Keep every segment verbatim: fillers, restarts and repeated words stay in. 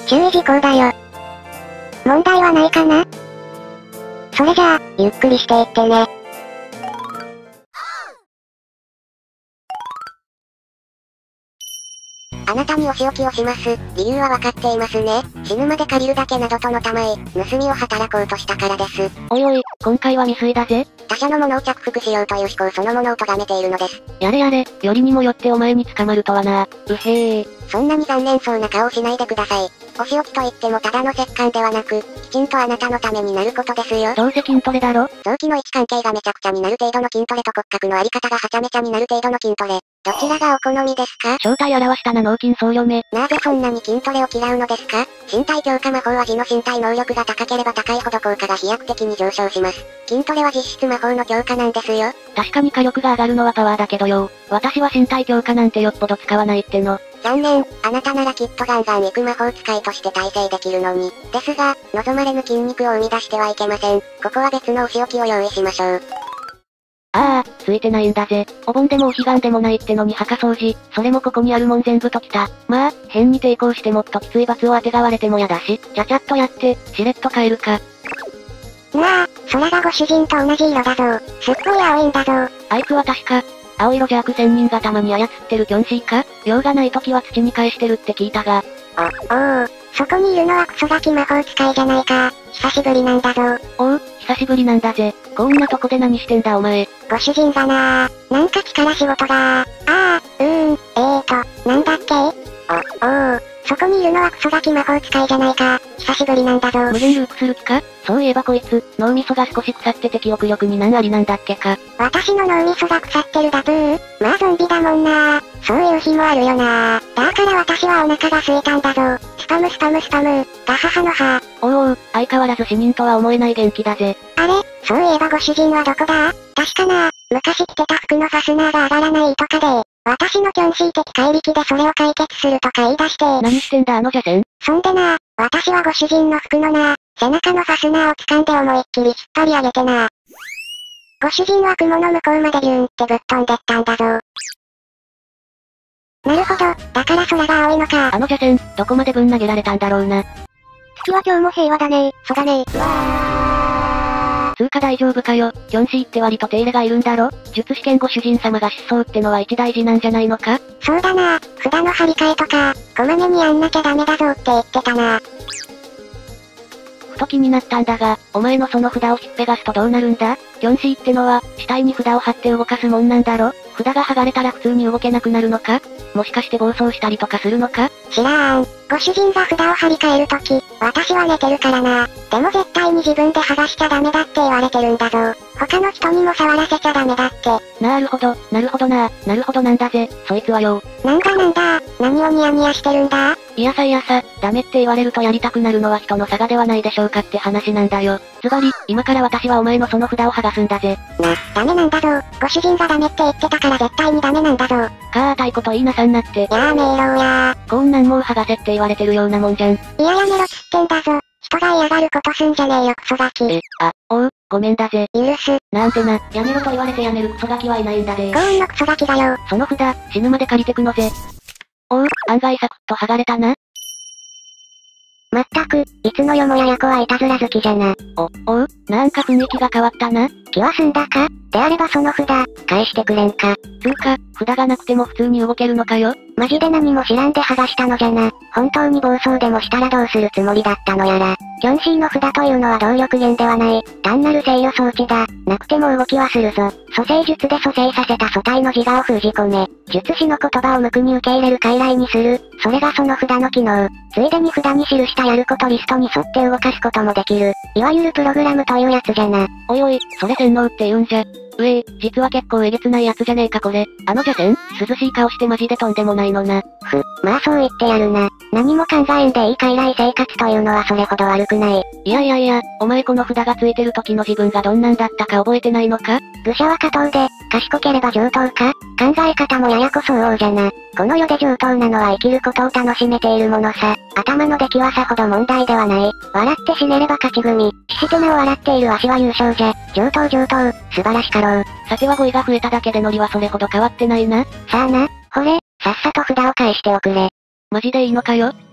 注意事項だよ。問題はないかな？それじゃあ、ゆっくりしていってね。あなたにお仕置きをします。理由はわかっていますね。死ぬまで借りるだけなどとのたまえ、盗みを働こうとしたからです。 おいおい、今回は未遂だぜ。 他者のものを着服しようという思考そのものを咎めているのです。 やれやれ、よりにもよってお前に捕まるとはな。うへー。 そんなに残念そうな顔をしないでください。お仕置きといってもただの折檻ではなく、きちんとあなたのためになることですよ。 どうせ筋トレだろ？ 臓器の位置関係がめちゃくちゃになる程度の筋トレと骨格のあり方がはちゃめちゃになる程度の筋トレ。どちらがお好みですか？ 正体表したな脳筋総読め。 なぜそんなに筋トレを嫌うのですか？身体強化魔法は自の身体能力が高ければ高いほど効果が飛躍的に上昇します。筋トレは実質魔法の強化なんですよ。 確かに火力が上がるのはパワーだけどよ。私は身体強化なんてよっぽど使わないっての。 残念、あなたならきっとガンガン行く魔法使いとして耐性できるのに。ですが、望まれぬ筋肉を生み出してはいけません。ここは別のお仕置きを用意しましょう。 ああ、ついてないんだぜ。お盆でもお彼岸でもないってのに墓掃除、それもここにあるもん全部ときた。まあ、変に抵抗してもっときつい罰を当てがわれてもやだし、ちゃちゃっとやって、しれっと帰るか。 なあ、空がご主人と同じ色だぞ。すっごい青いんだぞ。 あいつは確か、青色邪悪仙人がたまに操ってるキョンシーか？用がない時は土に返してるって聞いたが。 お、おお、そこにいるのはクソガキ魔法使いじゃないか。久しぶりなんだぞ。 おう、久しぶりなんだぜ。こんなとこで何してんだお前。 ご主人がなー、なんか力仕事がー。ああ、うーん、えーと、なんだっけ？お、おお、そこにいるのはクソガキ魔法使いじゃないか。久しぶりなんだぞ。 無限ループする気か？そういえばこいつ、脳みそが少し腐ってて記憶力に難ありなんだっけか。 私の脳みそが腐ってるだブー。まあゾンビだもんなー。そういう日もあるよなー。だから私はお腹が空いたんだぞ。スパムスパムスパム、ガハハのハ。 おうおう、相変わらず死人とは思えない元気だぜ。 あれ、そういえばご主人はどこだ？確かな、昔着てた服のファスナーが上がらないとかで、私のキョンシー的怪力でそれを解決するとか言い出して。 何してんだあの邪戦？ そんでな、私はご主人の服のな、背中のファスナーを掴んで思いっきり引っ張り上げてな。ご主人は雲の向こうまでビューンってぶっ飛んでったんだぞ。なるほど、だから空が青いのか。 あの邪戦、どこまでぶん投げられたんだろうな。 月は今日も平和だねー。そうだねー。うわー。つうか大丈夫かよ。キョンシーって割と手入れがいるんだろ？術試験ご主人様が失踪ってのは一大事なんじゃないのか？ そうだな、札の張り替えとか、こまめにやんなきゃダメだぞって言ってたな。 ふと気になったんだが、お前のその札をひっぺがすとどうなるんだ？キョンシーってのは、死体に札を貼って動かすもんなんだろ？札が剥がれたら普通に動けなくなるのか？もしかして暴走したりとかするのか？ 知らーん。ご主人が札を張り替えるとき、私は寝てるからな。でも絶対に自分で剥がしちゃダメだって言われてるんだぞ。他の人にも触らせちゃダメだって。 なるほど、なるほどな、なるほどなんだぜ、そいつはよ。 なんだなんだ、何をニヤニヤしてるんだ？ いやさいやさ、ダメって言われるとやりたくなるのは人の差がではないでしょうかって話なんだよ。つまり、今から私はお前のその札を剥がすんだぜ。 な、ダメなんだぞ。ご主人がダメって言ってたから絶対にダメなんだぞ。 かーたいこと言いなさんなって。 やめろーやー。こんなんもう剥がせって言われてるようなもんじゃん。いややめろっつってんだぞ。人が嫌がることすんじゃねえよクソガキ。 え、あ、おう、ごめんだぜ。 許す。 なんてな、やめろと言われてやめるクソガキはいないんだぜ。 幸運のクソガキだよ。 その札、死ぬまで借りてくのぜ。おう、案外サクッと剥がれたな。 まったく、いつの世もややこはいたずら好きじゃな。 お、おう、なんか雰囲気が変わったな。 気は済んだか？であればその札、返してくれんか。 つうか、札がなくても普通に動けるのかよ？ マジで何も知らんで剥がしたのじゃな。本当に暴走でもしたらどうするつもりだったのやら。キョンシーの札というのは動力源ではない、単なる制御装置だ。なくても動きはするぞ。蘇生術で蘇生させた素体の自我を封じ込め、術師の言葉を無垢に受け入れる傀儡にする。それがその札の機能。ついでに札に記したやることリストに沿って動かすこともできる。いわゆるプログラムというやつじゃな。 おいおい、それ洗脳って言うんじゃ。うえー、実は結構えげつないやつじゃねえかこれ。あの邪戦、涼しい顔してマジでとんでもないのな。 ふ、まあそう言ってやるな。何も考えんでいい傀儡生活というのはそれほど悪くない。 いやいやいや、お前この札がついてる時の自分がどんなんだったか覚えてないのか？ 愚者は下等で、賢ければ上等か？考え方もややこそうおうじゃな。この世で上等なのは生きることを楽しめているものさ。頭の出来はさほど問題ではない。笑って死ねれば勝ち組。死してなお笑っているわしは優勝じゃ。上等上等、素晴らしかろう。 さては語彙が増えただけでノリはそれほど変わってないな。 さあな、ほれ、さっさと札を返しておくれ。 マジでいいのかよ？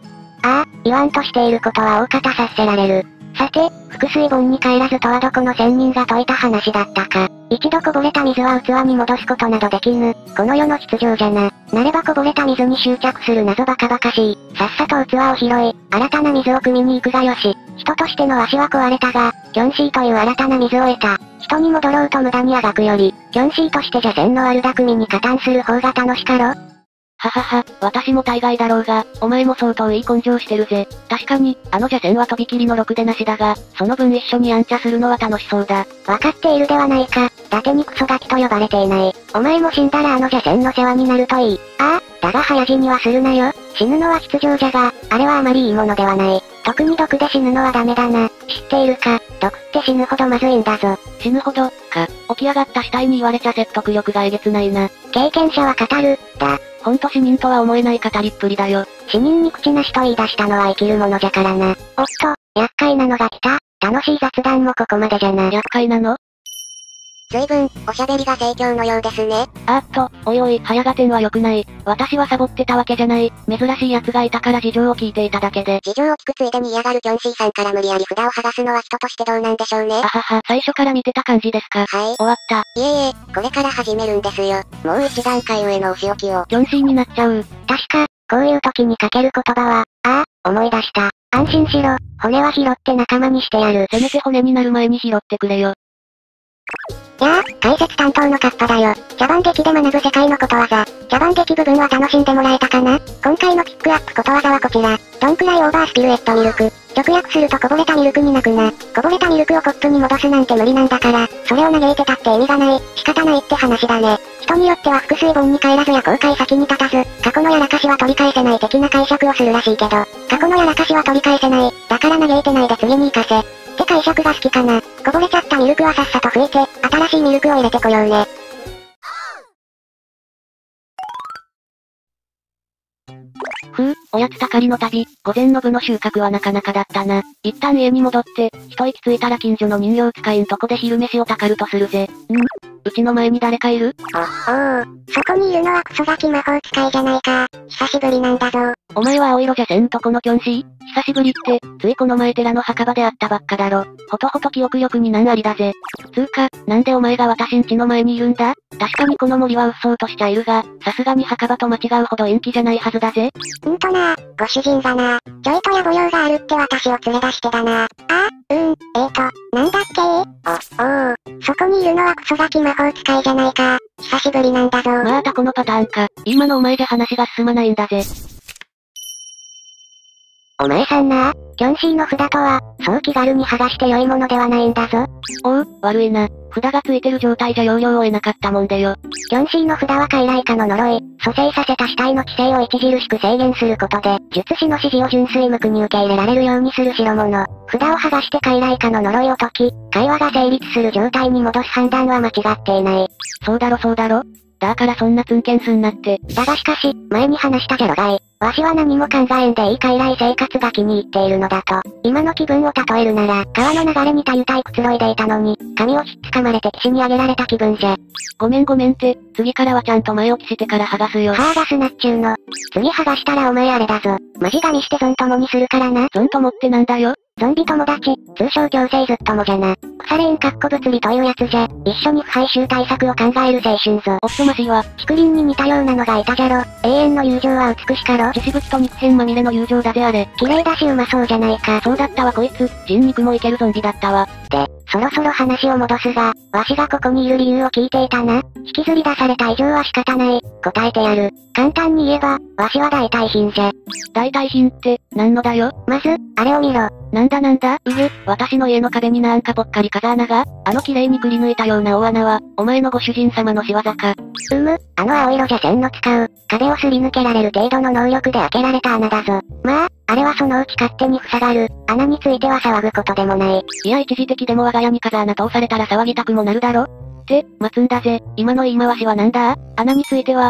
ああ、言わんとしていることは大方察せられる。さて、腹水盆に帰らずとはどこの仙人が説いた話だったか。一度こぼれた水は器に戻すことなどできぬ、この世の秩序じゃな。なればこぼれた水に執着する謎バカバカしい。さっさと器を拾い、新たな水を汲みに行くがよし。人としての足は壊れたが、キョンシーという新たな水を得た。人に戻ろうと無駄にあがくより、キョンシーとして邪線の悪巧みに加担する方が楽しかろ。 ははは、私も大概だろうが、お前も相当いい根性してるぜ。確かに、あの邪線はとびきりのろくでなしだが、その分一緒にやんちゃするのは楽しそうだ。 わかっているではないか。伊達にクソガキと呼ばれていない。お前も死んだらあの邪線の世話になるといい。ああ、だが早死にはするなよ。死ぬのは必要じゃが、あれはあまりいいものではない。特に毒で死ぬのはダメだな。知っているか、毒って死ぬほどまずいんだぞ。 死ぬほど、か、起き上がった死体に言われちゃ説得力がえげつないな。 経験者は語る、だ。 ほんと死人とは思えない語りっぷりだよ。 死人に口なしと言い出したのは生きるものじゃからな。おっと、厄介なのが来た。楽しい雑談もここまでじゃな。 厄介なの？ 随分、おしゃべりが盛況のようですね。 あーっと、おいおい、早がてんは良くない。私はサボってたわけじゃない。珍しい奴がいたから事情を聞いていただけで。 事情を聞くついでに嫌がるキョンシーさんから無理やり札を剥がすのは人としてどうなんでしょうね。 あはは、最初から見てた感じですか。 はい。 終わった。 いえいえ、これから始めるんですよ。もう一段階上のお仕置きを。 キョンシーになっちゃう。 確か、こういう時にかける言葉は、ああ、思い出した。安心しろ、骨は拾って仲間にしてやる。 せめて骨になる前に拾ってくれよ。 やあ、解説担当のカッパだよ。茶番劇で学ぶ世界のことわざ。茶番劇部分は楽しんでもらえたかな？今回のピックアップことわざはこちら。どんくらいオーバースピルエットミルク。直訳するとこぼれたミルクに泣くな。こぼれたミルクをコップに戻すなんて無理なんだから、それを嘆いてたって意味がない。仕方ないって話だね。人によっては腹水盆に帰らずや後悔先に立たず、過去のやらかしは取り返せない的な解釈をするらしいけど、過去のやらかしは取り返せない。だから嘆いてないで次に行かせ。って解釈が好きかな。こぼれちゃったミルクはさっさと拭いて、新しいミルクを入れてこようね。 ふう、おやつたかりの旅、午前の部の収穫はなかなかだったな。一旦家に戻って、一息ついたら近所の人形使いんとこで昼飯をたかるとするぜ。ん？うちの前に誰かいる？ あ、おお、そこにいるのはクソガキ魔法使いじゃないか。久しぶりなんだぞ。 お前は青色じゃせんとこのキョンシー？久しぶりって、ついこの前寺の墓場で会ったばっかだろ。ほとほと記憶力に難ありだぜ。つーか、なんでお前が私ん家の前にいるんだ？確かにこの森は鬱蒼としちゃいるが、さすがに墓場と間違うほど陰気じゃないはずだぜ。 うんとな、ご主人がな、ちょいとやぼ用があるって私を連れ出してだな。あ、うーん、えーと、なんだっけー？お、おー、そこにいるのはクソガキ魔法使いじゃないか。久しぶりなんだぞ。 またこのパターンか。今のお前じゃ話が進まないんだぜ。 お前さんな、キョンシーの札とは、そう気軽に剥がして良いものではないんだぞ。 おう、悪いな。札がついてる状態じゃ要領を得なかったもんでよ。 キョンシーの札は傀儡化の呪い、蘇生させた死体の知性を著しく制限することで、術師の指示を純粋無垢に受け入れられるようにする代物。札を剥がして傀儡化の呪いを解き、会話が成立する状態に戻す判断は間違っていない。 そうだろそうだろ。だからそんなツンケンすんなって。 だがしかし、前に話したじゃろがい。わしは何も考えんでいい傀儡生活が気に入っているのだと。今の気分を例えるなら、川の流れにたゆたいくつろいでいたのに、髪をひっつかまれて岸に上げられた気分じゃ。 ごめんごめんって、次からはちゃんと前置きしてから剥がすよ。 剥がすなっちゅうの。次剥がしたらお前あれだぞ。マジ神してゾン友にするからな。 ゾン友ってなんだよ。 ゾンビ友達、通称強制ずっともじゃな。腐れ縁かっこ物理というやつじゃ。一緒に腐敗臭対策を考える青春ぞ。 おっとましいわ。 竹林に似たようなのがいたじゃろ。永遠の友情は美しかろ。 血しぶきと肉片まみれの友情だぜあれ。 綺麗だしうまそうじゃないか。 そうだったわこいつ、人肉もいけるゾンビだったわ。 で、そろそろ話を戻すが、わしがここにいる理由を聞いていたな。引きずり出された以上は仕方ない。答えてやる。簡単に言えば、わしは代替品じゃ。 代替品って、なんのだよ？ まず、あれを見ろ。 なんだなんだ？うぐ、私の家の壁になんかぽっかり風穴が？あの綺麗にくり抜いたような大穴は、お前のご主人様の仕業か。 うむ、あの青色じゃ線の使う、壁をすり抜けられる程度の能力で開けられた穴だぞ。まあ、あれはそのうち勝手に塞がる。穴については騒ぐことでもない。 いや一時的でも我が家に風穴通されたら騒ぎたくもなるだろ？って、待つんだぜ。今の言い回しはなんだ？穴については、っ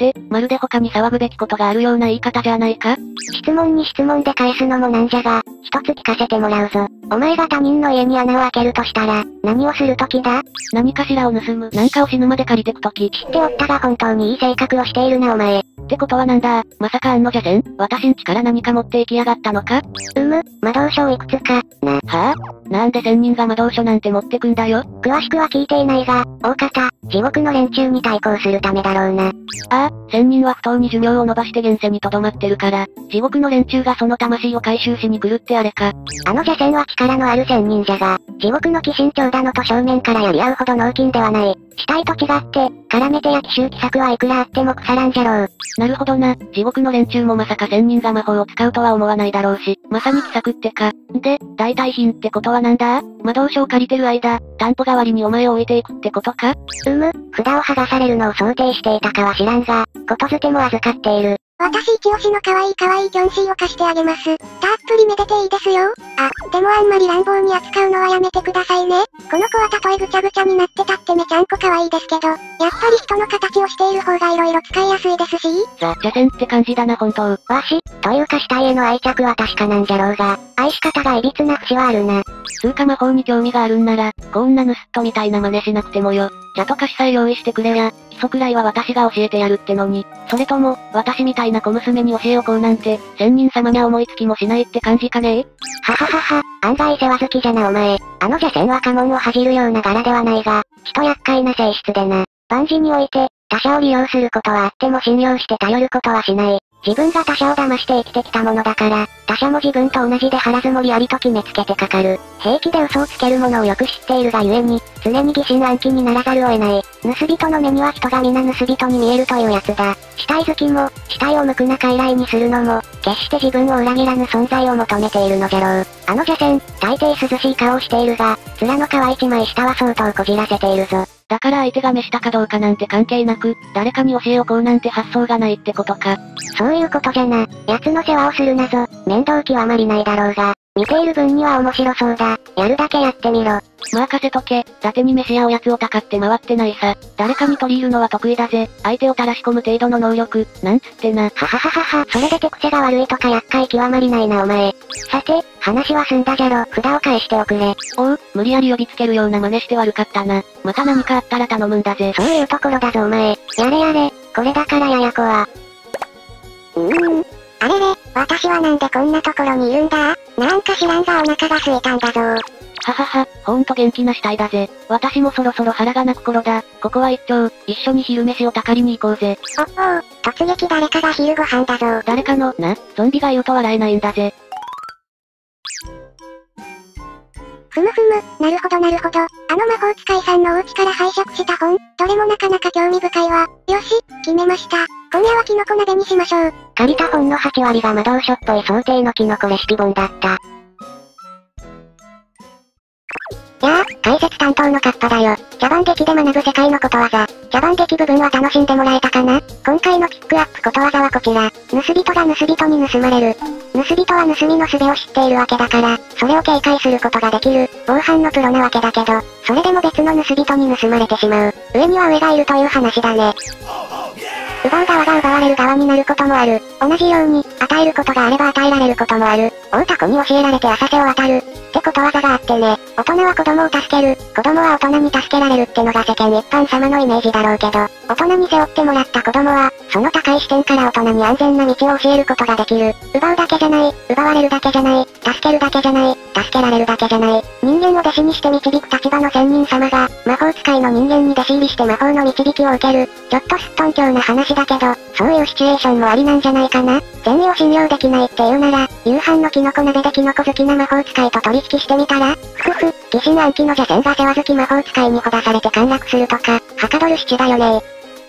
て、まるで他に騒ぐべきことがあるような言い方じゃないか？ 質問に質問で返すのもなんじゃが、一つ聞かせてもらうぞ。お前が他人の家に穴を開けるとしたら、何をするときだ？ 何かしらを盗む。なんかを死ぬまで借りてくとき。 知っておったが本当にいい性格をしているなお前。 ってことはなんだ？まさかあんのじゃせん？私ん家から何か持って行きやがったのか？ うむ、魔導書をいくつか、な。 はぁ、なんで仙人が魔導書なんて持ってくんだよ？ 詳しくは聞いていないが、大方、地獄の連中に対抗するためだろうな。 ああ、仙人は不当に寿命を延ばして現世に留まってるから、地獄の連中がその魂を回収しに来るってあれか。 あの邪仙は力のある仙人じゃが、地獄の鬼神長だのと正面からやり合うほど脳筋ではない。死体と違って、絡めてや奇襲奇策はいくらあっても腐らんじゃろう。 なるほどな、地獄の連中もまさか仙人が魔法を使うとは思わないだろうし、まさに奇策ってか。で、代替品ってことはなんだ？魔導書を借りてる間、担保代わりにお前を置いていくってことか？ うむ、札を剥がされるのを想定していたかは知らんが、ことづても預かっている。 私一押しの可愛い可愛いキョンシーを貸してあげます。たっぷりめでていいですよ。あ、でもあんまり乱暴に扱うのはやめてくださいね。この子はたとえぐちゃぐちゃになってたってめちゃんこ可愛いですけど、やっぱり人の形をしている方が色々使いやすいですし。 ザ・邪仙って感じだな本当。 わし、というか死体への愛着は確かなんじゃろうが、愛し方が歪な節はあるな。 通貨魔法に興味があるんなら、こんな盗っ人みたいな真似しなくてもよ。茶と菓子さえ用意してくれや、基礎くらいは私が教えてやるってのに。それとも、私みたいな小娘に教えおこうなんて、仙人様には思いつきもしないって感じかねえ？ はははは、案外世話好きじゃなお前。あの邪仙は家紋を恥じるような柄ではないが、ちと厄介な性質でな。万事において、他者を利用することはあっても信用して頼ることはしない。自分が他者を騙して生きてきたものだから、他者も自分と同じで腹積もりありと決めつけてかかる。平気で嘘をつけるものをよく知っているがゆえに、常に疑心暗鬼にならざるを得ない。盗人の目には人が皆盗人に見えるというやつだ。死体好きも、死体を無垢な傀儡にするのも、決して自分を裏切らぬ存在を求めているのじゃろう。あの邪仙、大抵涼しい顔をしているが、面の皮一枚下は相当こじらせているぞ。 だから相手が召したかどうかなんて関係なく、誰かに教えをこうなんて発想がないってことか。 そういうことじゃな。奴の世話をするなぞ。面倒気はあまりないだろうが。見ている分には面白そうだ。やるだけやってみろ。 任せとけ。伊達に飯やおやつをたかって回ってないさ。誰かに取り入るのは得意だぜ。相手を垂らし込む程度の能力、なんつってな。 ははははは、それで手癖が悪いとか厄介極まりないなお前。さて、話は済んだじゃろ。札を返しておくれ。 おう、無理やり呼びつけるような真似して悪かったな。また何かあったら頼むんだぜ。 そういうところだぞお前。やれやれ、これだからややこは。 うーん。あれれ、私はなんでこんなところにいるんだ？なんか知らんがお腹が空いたんだぞ。ははは、ほんと元気な死体だぜ。私もそろそろ腹が鳴く頃だ。ここは一丁、一緒に昼飯をたかりに行こうぜ。 おっおー、突撃誰かが昼ご飯だぞ。 誰かの、な、ゾンビが言うと笑えないんだぜ。 ふむふむ、なるほどなるほど。あの魔法使いさんのお家から拝借した本、どれもなかなか興味深いわ。よし、決めました。今夜はキノコ鍋にしましょう。 借りた本のはち割が魔導書っぽい想定のキノコレシピ本だった。やあ、解説担当のカッパだよ。茶番劇で学ぶ世界のことわざ。茶番劇部分は楽しんでもらえたかな？今回のピックアップことわざはこちら。盗人が盗人に盗まれる。盗人は盗みの術を知っているわけだから、それを警戒することができる、防犯のプロなわけだけど、それでも別の盗人に盗まれてしまう。上には上がいるという話だね。奪う側が奪われる側になることもある。同じように、与えることがあれば与えられることもある。大タコに教えられて浅瀬を渡る。ってことわざがあってね。大人は子供を助ける。子供は大人に助けられるってのが世間一般様のイメージだろうけど、大人に背負ってもらった子供は、その高い視点から大人に安全な道を教えることができる。奪うだけじゃない、奪われるだけじゃない、助けるだけじゃない、助けられるだけじゃない。人間を弟子にして導く立場の仙人様が、魔法使いの人間に弟子入りして魔法の導きを受ける。ちょっとすっとんきょうな話だけど、そういうシチュエーションもありなんじゃないかな。善意を信用できないって言うなら、夕飯のキノコ鍋でキノコ好きな魔法使いと取引してみたら？ふふふ、疑心暗鬼の邪仙が世話好き魔法使いにほだされて陥落するとか、はかどる七だよね。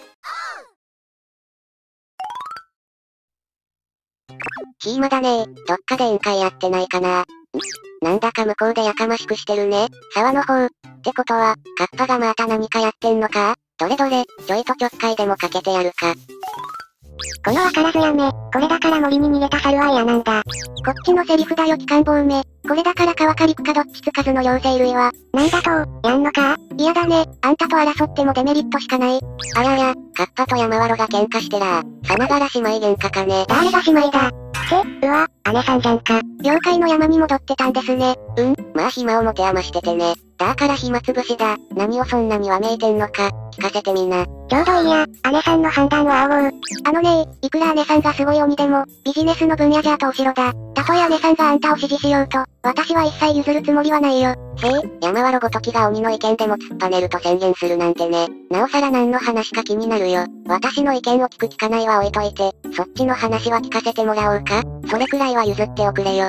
暇だね。どっかで宴会やってないかな。ん？なんだか向こうでやかましくしてるね。沢の方。ってことは、カッパがまた何かやってんのか？どれどれ、ちょいとちょっかいでもかけてやるか。 このわからずやめ、これだから森に逃げた猿は嫌なんだ。 こっちのセリフだよ機関棒め。これだから川か陸かどっちつかずの両生類は。 なんだと、やんのか？ 嫌だね、あんたと争ってもデメリットしかない。 あやや、カッパと山ワロが喧嘩してらー。さながら姉妹喧嘩かね。 誰が姉妹だ？って、うわ、姉さんじゃんか。 妖怪の山に戻ってたんですね。 うん、まあ暇を持て余しててね。だから暇つぶしだ。何をそんなにわめいてんのか、聞かせてみな。 ちょうどいいや、姉さんの判断は仰ぐ。 あのねいくら姉さんがすごい鬼でも、ビジネスの分野じゃあと後ろだ。たとえ姉さんがあんたを支持しようと、私は一切譲るつもりはないよ。 へえ、山ワロごときが鬼の意見でも突っぱねると宣言するなんてね。なおさら何の話か気になるよ。私の意見を聞く聞かないは置いといて、そっちの話は聞かせてもらおうか。それくらいは譲っておくれよ。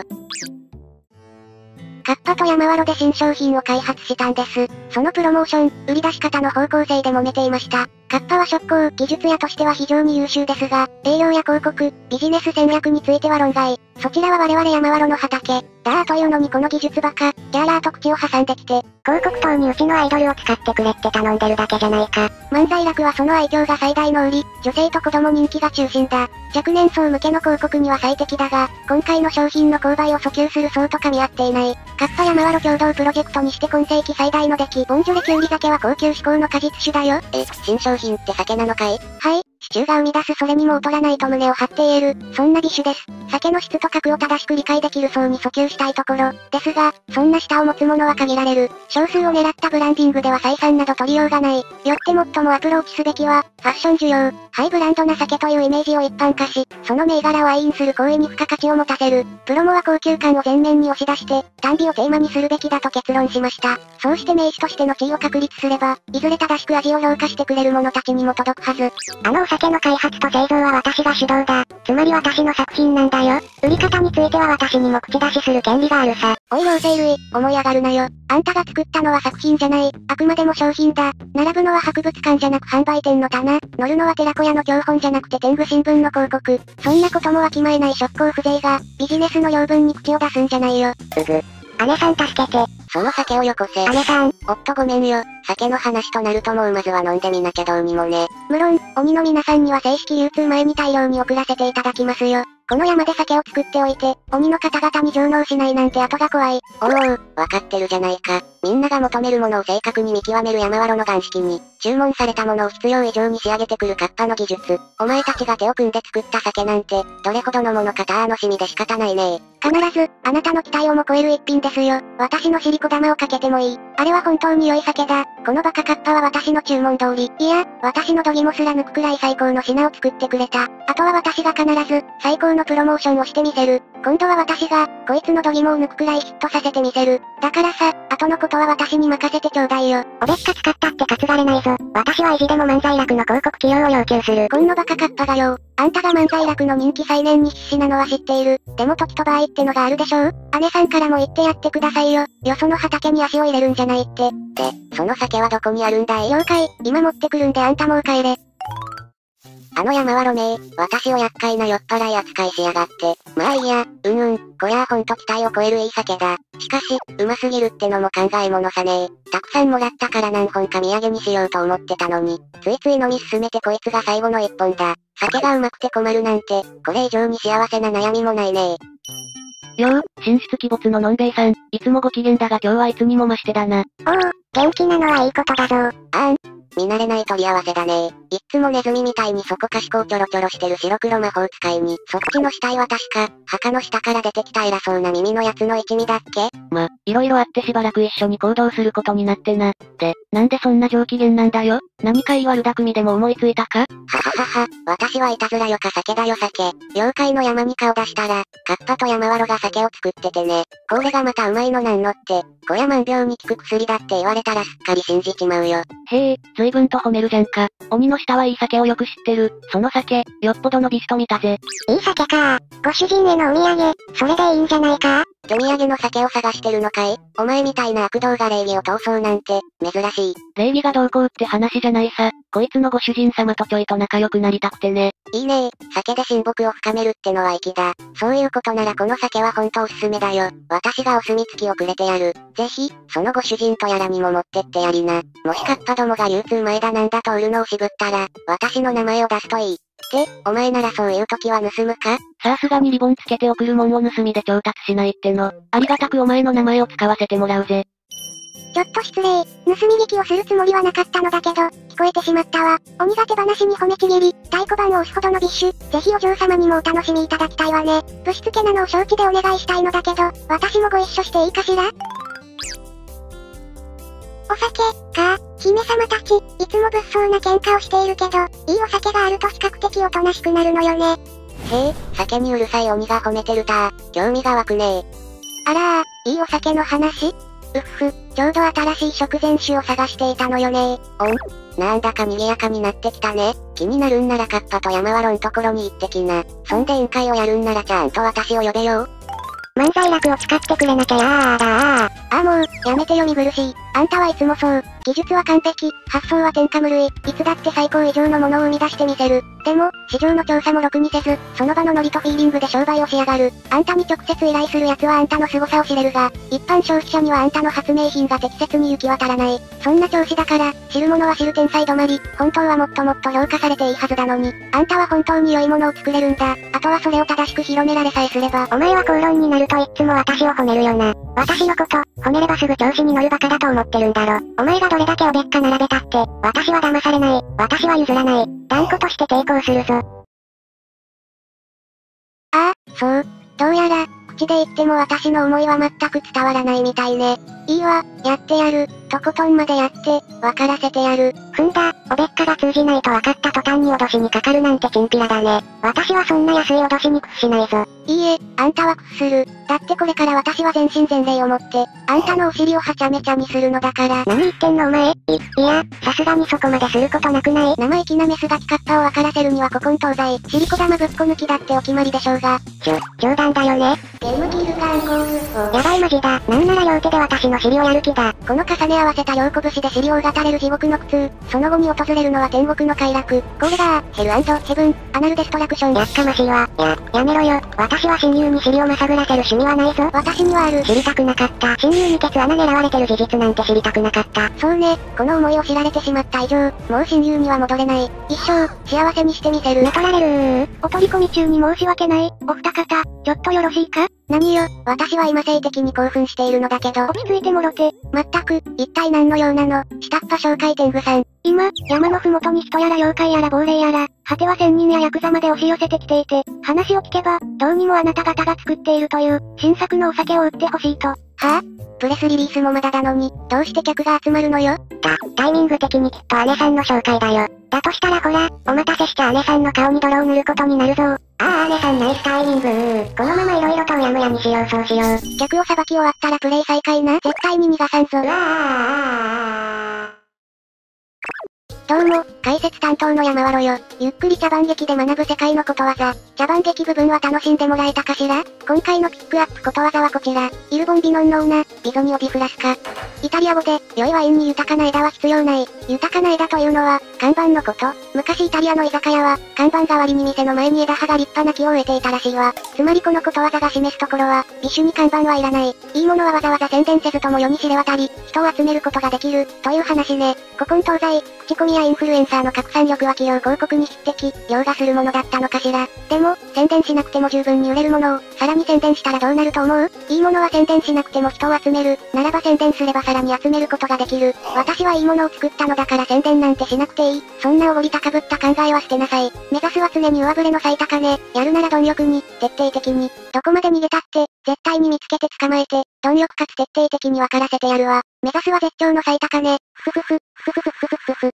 カッパと山ワロで新商品を開発したんです。そのプロモーション、売り出し方の方向性で揉めていました。カッパは触工、技術屋としては非常に優秀ですが、営業や広告、ビジネス戦略については論外。そちらは我々山ワロの畑。だーというのにこの技術バカ、ギャーラーと口を挟んできて。 広告塔にうちのアイドルを使ってくれって頼んでるだけじゃないか。 漫才楽はその愛嬌が最大の売り、女性と子供人気が中心だ。若年層向けの広告には最適だが、今回の商品の購買を訴求する層と噛み合っていない。カッパ山ワロ共同プロジェクトにして今世紀最大の出来、ボンジョレキュウリ酒は高級志向の果実酒だよ。 え、新商品って酒なのかい？ はい。シチューが生み出すそれにも劣らないと胸を張って言える、そんな美酒です。酒の質と格を正しく理解できる層に訴求したいところ、ですが、そんな舌を持つ者は限られる。少数を狙ったブランディングでは採算など取りようがない。よって最もアプローチすべきは、ファッション需要、ハイブランドな酒というイメージを一般化し、その銘柄を愛飲する行為に付加価値を持たせる。プロモは高級感を前面に押し出して、短美をテーマにするべきだと結論しました。そうして名詞としての地位を確立すれば、いずれ正しく味を評価してくれる者たちにも届くはず。 あのお酒の開発と製造は私が主導だ。つまり私の作品なんだよ。売り方については私にも口出しする権利があるさ。 おい両生類、思い上がるなよ。あんたが作ったのは作品じゃない。あくまでも商品だ。並ぶのは博物館じゃなく販売店の棚。乗るのは寺子屋の教本じゃなくて天狗新聞の広告。そんなこともわきまえない触工風情が、ビジネスの養分に口を出すんじゃないよ。 うぐ。 姉さん助けて。 その酒をよこせ。 姉さん。 おっとごめんよ。酒の話となるともうまずは飲んでみなきゃどうにもね。 無論、鬼の皆さんには正式流通前に大量に送らせていただきますよ。この山で酒を作っておいて、鬼の方々に上納しないなんて後が怖い。 おうおう、わかってるじゃないか。みんなが求めるものを正確に見極める山ワロの眼識に、注文されたものを必要以上に仕上げてくるカッパの技術。お前たちが手を組んで作った酒なんて、どれほどのものか楽しみで仕方ないね。 必ず、あなたの期待をも超える一品ですよ。私の尻子玉をかけてもいい。あれは本当に良い酒だ。このバカカッパは私の注文通り。いや、私の度肝すら抜くくらい最高の品を作ってくれた。あとは私が必ず、最高のプロモーションをしてみせる。今度は私が、こいつの度肝を抜くくらいヒットさせてみせる。だからさ、後のことは私に任せてちょうだいよ。 おべっか使ったって担がれないぞ。私は意地でも漫才楽の広告起用を要求する。 こんのバカカッパがよ。あんたが漫才楽の人気再燃に必死なのは知っている。でも時と場合ってのがあるでしょう？姉さんからも言ってやってくださいよ。よその畑に足を入れるんじゃないって。 で、その酒はどこにあるんだい？ 了解、今持ってくるんであんたもう帰れ。 あの山ワロめー、私を厄介な酔っ払い扱いしやがって。まあいいや、うんうん、こりゃあほんと期待を超えるいい酒だ。しかし、うますぎるってのも考えものさねー。たくさんもらったから何本か土産にしようと思ってたのに、ついつい飲み進めてこいつが最後の一本だ。酒がうまくて困るなんて、これ以上に幸せな悩みもないねー。 よう、神出鬼没ののんべいさん、いつもご機嫌だが今日はいつにも増してだな。 おお、元気なのはいいことだぞ。 あん、見慣れない取り合わせだねー。いっつもネズミみたいにそこかしこをちょろちょろしてる白黒魔法使いに、そっちの死体は確か、墓の下から出てきた偉そうな耳のやつの一味だっけ？ ま、いろいろあってしばらく一緒に行動することになってな。で、なんでそんな上機嫌なんだよ？何かいい悪巧みでも思いついたか？ はははは、私はいたずらよか酒だよ酒。妖怪の山に顔出したら、カッパと山ワロが酒を作っててね。これがまたうまいのなんのって、こりゃ万病に効く薬だって言われたらすっかり信じちまうよ。 へえ、随分と褒めるじゃんか。鬼の下はいい酒をよく知ってる。その酒、よっぽどのビスト見たぜ。 いい酒か。ご主人へのお土産、それでいいんじゃないか？ 手土産の酒を探してるのかい？お前みたいな悪道が礼儀を通そうなんて、珍しい。 礼儀がどうこうって話じゃないさ。こいつのご主人様とちょいと仲良くなりたくてね。 いいねー、酒で親睦を深めるってのは粋だ。そういうことならこの酒はほんとおすすめだよ。私がお墨付きをくれてやる。ぜひ、そのご主人とやらにも持ってってやりな。もしカッパどもが流通前だなんだと売るのを渋ったら、私の名前を出すといい。 で、お前ならそういう時は盗むか？ さすがにリボンつけて送るもんを盗みで調達しないっての。ありがたくお前の名前を使わせてもらうぜ。 ちょっと失礼。盗み聞きをするつもりはなかったのだけど、聞こえてしまったわ。お苦手話に褒めちぎり、太鼓判を押すほどのビッシュ。ぜひお嬢様にもお楽しみいただきたいわね。ぶしつけなのを承知でお願いしたいのだけど、私もご一緒していいかしら？お酒、か、姫様たち、いつも物騒な喧嘩をしているけど、いいお酒があると比較的おとなしくなるのよね。 へえ、酒にうるさい鬼が褒めてるたー。興味が湧くねー。 あらー、いいお酒の話？ うっふ、ちょうど新しい食前酒を探していたのよねー。おん？なんだか賑やかになってきたね。気になるんならカッパと山わろんところに行ってきな。そんで委員会をやるんならちゃんと私を呼べよ。 漫才楽を使ってくれなきゃやーだー。あーもう、やめてよ見苦しい。あんたはいつもそう。技術は完璧、発想は天下無類、いつだって最高以上のものを生み出してみせる。でも、市場の調査もろくにせず、その場のノリとフィーリングで商売をしやがる。あんたに直接依頼する奴はあんたの凄さを知れるが、一般消費者にはあんたの発明品が適切に行き渡らない。そんな調子だから、知る者は知る天才止まり、本当はもっともっと評価されていいはずだのに、あんたは本当に良いものを作れるんだ。あとはそれを正しく広められさえすれば。お前は口論になるといっつも私を褒めるよな。私のこと、褒めればすぐ調子に乗るバカだと思ってるんだろ。お前がどれだけおべっか並べたって、私は騙されない。私は譲らない。断固として抵抗するぞ。 ああ、そう。どうやら、口で言っても私の思いは全く伝わらないみたいね。いいわ、やってやる。とことんまでやって、分からせてやる。 ふんだ、おべっかが通じないと分かった途端に脅しにかかるなんてチンピラだね。私はそんな安い脅しに屈しないぞ。 いいえ、あんたは屈する。だってこれから私は全身全霊をもって、あんたのお尻をはちゃめちゃにするのだから。 何言ってんのお前。い、いや、さすがにそこまですることなくない？ 生意気なメスガキカッパを分からせるには古今東西、シリコ玉ぶっこ抜きだってお決まりでしょうが。 ちょ、冗談だよね。 ゲームキールカーンコール。 やばいマジだ。なんなら両手で私の尻をやる気だ。 この重ね合わせた両拳で尻をうがたれる地獄の苦痛。その後に訪れるのは天国の快楽。これが、ヘル&ヘブン、アナルデストラクション。 やっかましいわ。や、やめろよ。私は親友に尻をまさぐらせる趣味はないぞ。 私にはある。 知りたくなかった。親友にケツ穴狙われてる事実なんて知りたくなかった。 そうね、この思いを知られてしまった以上、もう親友には戻れない。一生、幸せにしてみせる。 寝取られるー。お取り込み中に申し訳ない。お二方、ちょっとよろしいか？ 何よ、私は今性的に興奮しているのだけど。 落ち着いてもろて。 まったく、一体何の用なの？下っ端紹介天狗さん。 今、山のふもとに人やら妖怪やら亡霊やら、果ては仙人やヤクザまで押し寄せてきていて、話を聞けば、どうにもあなた方が作っているという、新作のお酒を売ってほしいと。はぁ、あ、プレスリリースもまだだのに、どうして客が集まるのよ？ た、タイミング的にきっと姉さんの紹介だよ。だとしたらほら、お待たせした姉さんの顔に泥を塗ることになるぞ。ああ姉さんナイスタイミングー。このまま色々とうやむやにしようそうしよう。 客をさばき終わったらプレイ再開な。絶対に逃がさんぞ。 うわあどうも、解説担当の山わろよ。ゆっくり茶番劇で学ぶ世界のことわざ。茶番劇部分は楽しんでもらえたかしら？今回のピックアップことわざはこちら。イルボンビノンノーナ、ビゾニオビフラスカ。イタリア語で、良いワインに豊かな枝は必要ない。豊かな枝というのは、看板のこと。昔イタリアの居酒屋は、看板代わりに店の前に枝葉が立派な木を植えていたらしいわ。つまりこのことわざが示すところは、美酒に看板はいらない。いいものはわざわざ宣伝せずとも世に知れ渡り、人を集めることができる、という話ね。古今東西、口コミやインフルエンサーの拡散力は企業広告に匹敵、凌駕するものだったのかしら。でも、宣伝しなくても十分に売れるものを、さらに宣伝したらどうなると思う？いいものは宣伝しなくても人を集める。ならば宣伝すればさらに集めることができる。私はいいものを作ったのだから宣伝なんてしなくていい。そんなおごり高ぶった考えは捨てなさい。目指すは常に上振れの最高値。やるなら貪欲に、徹底的に。どこまで逃げたって、絶対に見つけて捕まえて、貪欲かつ徹底的に分からせてやるわ。目指すは絶頂の最高値。ふふふ、ふふふふふふふ。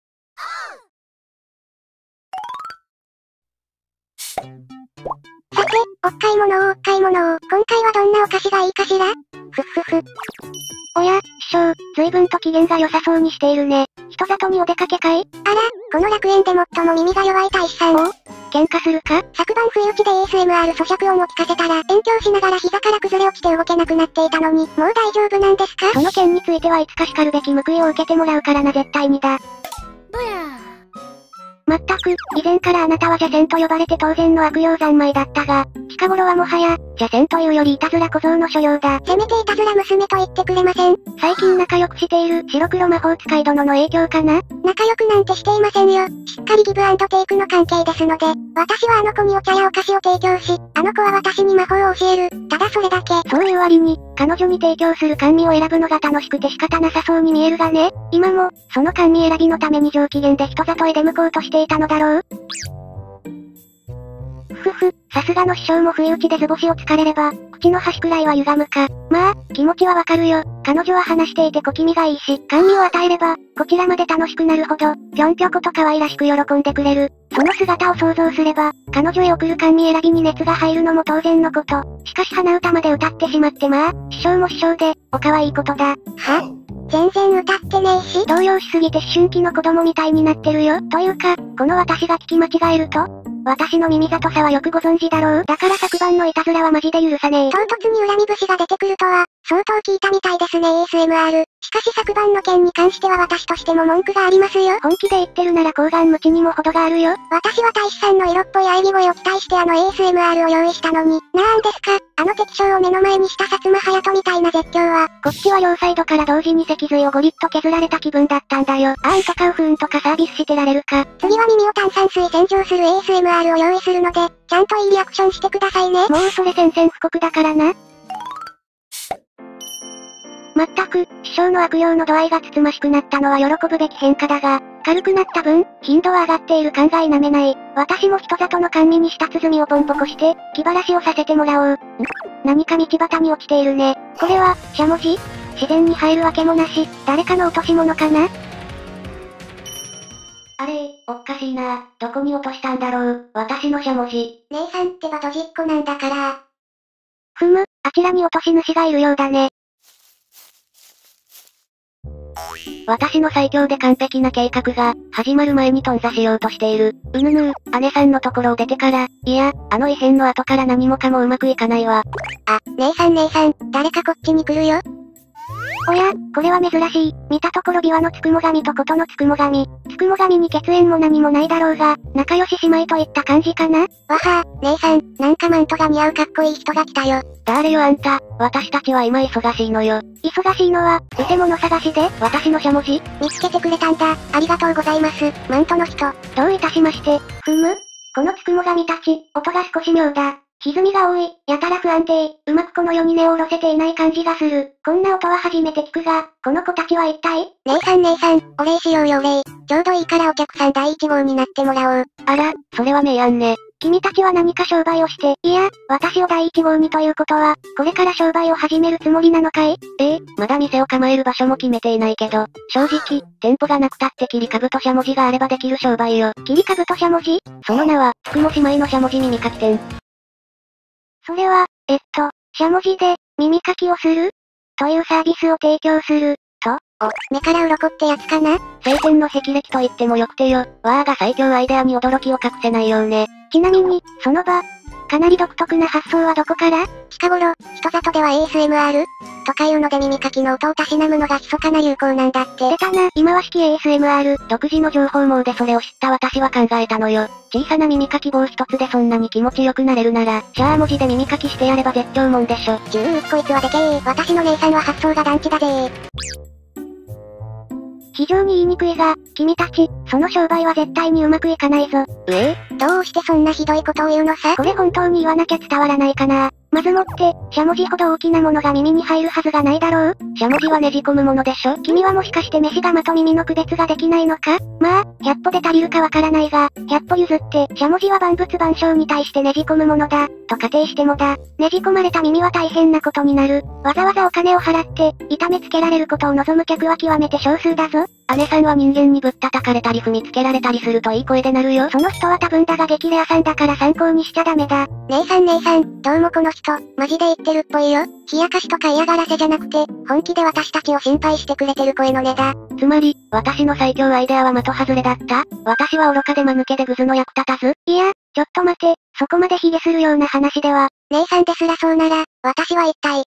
さて、おっかいものをおっかいものを、今回はどんなお菓子がいいかしら？ ふっふふ。 おや、師匠、随分と機嫌が良さそうにしているね。人里にお出かけかい？あら、この楽園で最も耳が弱い大使さん。お？喧嘩するか？昨晩不意打ちで エーエスエムアール 咀嚼音を聞かせたら、勉強しながら膝から崩れ落ちて動けなくなっていたのに、もう大丈夫なんですか？その件についてはいつか叱るべき報いを受けてもらうからな絶対にだ。 まったく、以前からあなたは邪仙と呼ばれて当然の悪用三昧だったが、近頃はもはや、邪仙というよりいたずら小僧の所用だ。せめていたずら娘と言ってくれません？最近仲良くしている白黒魔法使い殿の影響かな？仲良くなんてしていませんよ。しっかりギブアンドテイクの関係ですので、私はあの子にお茶やお菓子を提供し、あの子は私に魔法を教える。ただそれだけ。そういう割に、彼女に提供する甘味を選ぶのが楽しくて仕方なさそうに見えるがね。今も、その甘味選びのために上機嫌で人里へ出向こうとしていたのだろう？ふふ、さすがの師匠も不意打ちで図星を突かれれば、口の端くらいは歪むか。まあ、気持ちはわかるよ。彼女は話していて小気味がいいし、甘味を与えれば、こちらまで楽しくなるほど、ぴょんぴょこと可愛らしく喜んでくれる。その姿を想像すれば、彼女へ送る甘味選びに熱が入るのも当然のこと。しかし鼻歌まで歌ってしまってまあ、師匠も師匠で、お可愛いことだ。は？全然歌ってねえし。動揺しすぎて思春期の子供みたいになってるよ。というか、この私が聞き間違えると？私の耳里さはよくご存知だろう。だから昨晩のいたずらはマジで許さねえ。唐突に恨み節が出てくるとは、相当聞いたみたいですね エーエスエムアール。しかし昨晩の件に関しては私としても文句がありますよ。本気で言ってるなら高顔無知にも程があるよ。私は大使さんの色っぽい喘ぎ声を期待してあの エーエスエムアール を用意したのに、なんですか、あの敵将を目の前にした薩摩隼人みたいな絶叫は、こっちは両サイドから同時に脊髄をゴリッと削られた気分だったんだよ。あんとかウフーンとかサービスしてられるか。次は耳を炭酸水洗浄する エーエスエムアール を用意するので、ちゃんといいリアクションしてくださいね。もうそれ宣戦布告だからな。まったく、師匠の悪用の度合いがつつましくなったのは喜ぶべき変化だが、軽くなった分、頻度は上がっている感が否めない。私も人里の甘味にした鼓をポンポコして、気晴らしをさせてもらおう。ん？何か道端に落ちているね。これは、しゃもじ？自然に入るわけもなし、誰かの落とし物かな？あれ、おっかしいな。どこに落としたんだろう。私のしゃもじ。姉さんってばドジっ子なんだから。ふむ、あちらに落とし主がいるようだね。私の最強で完璧な計画が、始まる前に頓挫しようとしている。うぬぬー、姉さんのところを出てから、いや、あの異変の後から何もかもうまくいかないわ。あ、姉さん姉さん、誰かこっちに来るよ。おや、これは珍しい。見たところ琵琶のつくも神とことのつくも神。つくも神に血縁も何もないだろうが、仲良し姉妹といった感じかな？わはぁ、姉さん、なんかマントが似合うかっこいい人が来たよ。誰よあんた、私たちは今忙しいのよ。忙しいのは、うせ物探しで、私のしゃもじ？見つけてくれたんだ。ありがとうございます、マントの人。どういたしまして。ふむ？このつくも神たち、音が少し妙だ。歪みが多い、やたら不安定、うまくこの世に根を下ろせていない感じがする。こんな音は初めて聞くが、この子たちは一体？姉さん姉さん、お礼しようよお礼。ちょうどいいからお客さん第一号になってもらおう。あら、それは名案ね。君たちは何か商売をして、いや、私を第一号にということは、これから商売を始めるつもりなのかい？ええ、まだ店を構える場所も決めていないけど、正直、店舗がなくたって切り株としゃもじがあればできる商売よ。切り株としゃもじ？その名は、つくも姉妹のしゃもじ耳かき店。それは、えっと、しゃもじで、耳かきをする？というサービスを提供する、と？お、目から鱗ってやつかな？晴天の霹靂と言ってもよくてよ。わーが最強アイデアに驚きを隠せないようね。ちなみに、その場、かなり独特な発想はどこから？近頃、人里では エーエスエムアール？とかいうので耳かきの音をたしなむのが密かな流行なんだって。出たな、今は式 エーエスエムアール、独自の情報網でそれを知った私は考えたのよ。小さな耳かき棒一つでそんなに気持ちよくなれるなら、じゃあ文字で耳かきしてやれば絶頂もんでしょ。ちゅー、こいつはでけー。私の姉さんは発想が団地だぜー。非常に言いにくいが、君たち、その商売は絶対にうまくいかないぞ。ええ？どうしてそんなひどいことを言うのさ？これ本当に言わなきゃ伝わらないかな。まずもって、しゃもじほど大きなものが耳に入るはずがないだろう？しゃもじはねじ込むものでしょ？君はもしかして飯釜と耳の区別ができないのか？まあ、ひゃっぽで足りるかわからないが、ひゃっぽ譲って、しゃもじは万物万象に対してねじ込むものだ、と仮定してもだ。ねじ込まれた耳は大変なことになる。わざわざお金を払って、痛めつけられることを望む客は極めて少数だぞ。姉さんは人間にぶったたかれたり踏みつけられたりするといい声でなるよ。その人は多分だが激レアさんだから参考にしちゃダメだ。姉さん姉さん、どうもこの人、マジで言ってるっぽいよ。冷やかしとか嫌がらせじゃなくて、本気で私たちを心配してくれてる声の音だ。つまり、私の最強アイデアは的外れだった？私は愚かで間抜けでグズの役立たず？いや、ちょっと待て、そこまで卑下するような話では。姉さんですらそうなら、私は一体、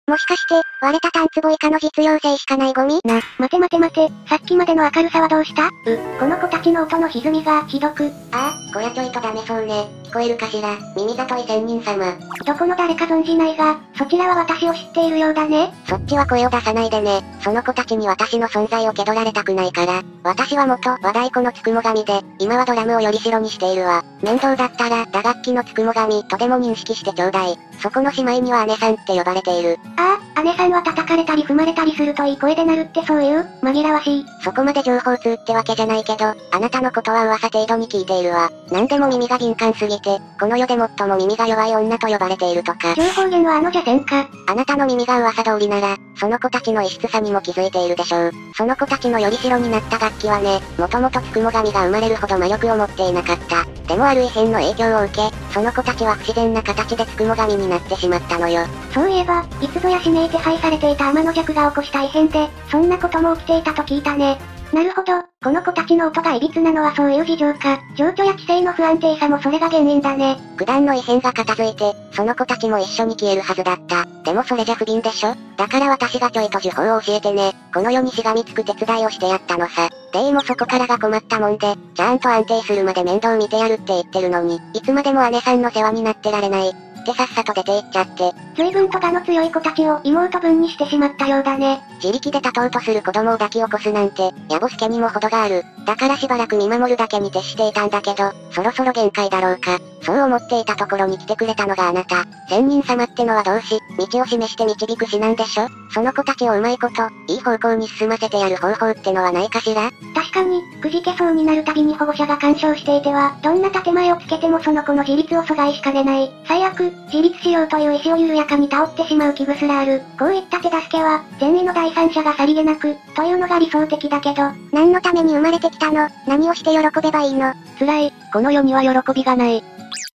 もしかして、割れたタン壺以下の実用性しかないゴミな、待て待て待て、さっきまでの明るさはどうした？う、この子たちの音の歪みが、ひどく。 ああ、こりゃちょいとダメそうね。聞こえるかしら、耳里い仙人様。 どこの誰か存じないが、そちらは私を知っているようだね。 そっちは声を出さないでね。その子たちに私の存在を気取られたくないから。私は元、和太鼓のつくも神で、今はドラムをより代にしているわ。面倒だったら、打楽器のつくも神とでも認識してちょうだい。そこの姉妹には姉さんって呼ばれている。 ああ、姉さんは叩かれたり踏まれたりするといい声で鳴るってそういう、紛らわしい。 そこまで情報通ってわけじゃないけど、あなたのことは噂程度に聞いているわ。なんでも耳が敏感すぎて、この世で最も耳が弱い女と呼ばれているとか。 情報源はあの邪戦か。 あなたの耳が噂通りなら、その子たちの異質さにも気づいているでしょう。その子たちのより代になった楽器はね、もともとつくも神が生まれるほど魔力を持っていなかった。でもある異変の影響を受け、その子たちは不自然な形でつくも神になってしまったのよ。 そういえば、いつぞや指名手配されていた天の弱が起こした異変で、そんなことも起きていたと聞いたね。なるほど、この子たちの音が歪なのはそういう事情か。情緒や規制の不安定さもそれが原因だね。 九段の異変が片付いて、その子たちも一緒に消えるはずだった。でもそれじゃ不憫でしょ？だから私がちょいと呪法を教えてね。この世にしがみつく手伝いをしてやったのさ。デイもそこからが困ったもんで、ちゃんと安定するまで面倒見てやるって言ってるのに、いつまでも姉さんの世話になってられない。ってさっさと出て行っちゃって。 随分と我の強い子たちを妹分にしてしまったようだね。 自力で立とうとする子供を抱き起こすなんて、やぼすけにも程がある。だからしばらく見守るだけに徹していたんだけど、そろそろ限界だろうか。そう思っていたところに来てくれたのがあなた。仙人様ってのは同志、道を示して導く師なんでしょ？その子たちをうまいこと、いい方向に進ませてやる方法ってのはないかしら？ 確かに、くじけそうになるたびに保護者が干渉していては、どんな建前をつけてもその子の自立を阻害しかねない。最悪、自立しようという意思を緩やかに倒ってしまう危惧すらある。こういった手助けは、善意の第三者がさりげなく、というのが理想的だけど、 何のために生まれてきたの？何をして喜べばいいの？ 辛い、この世には喜びがない。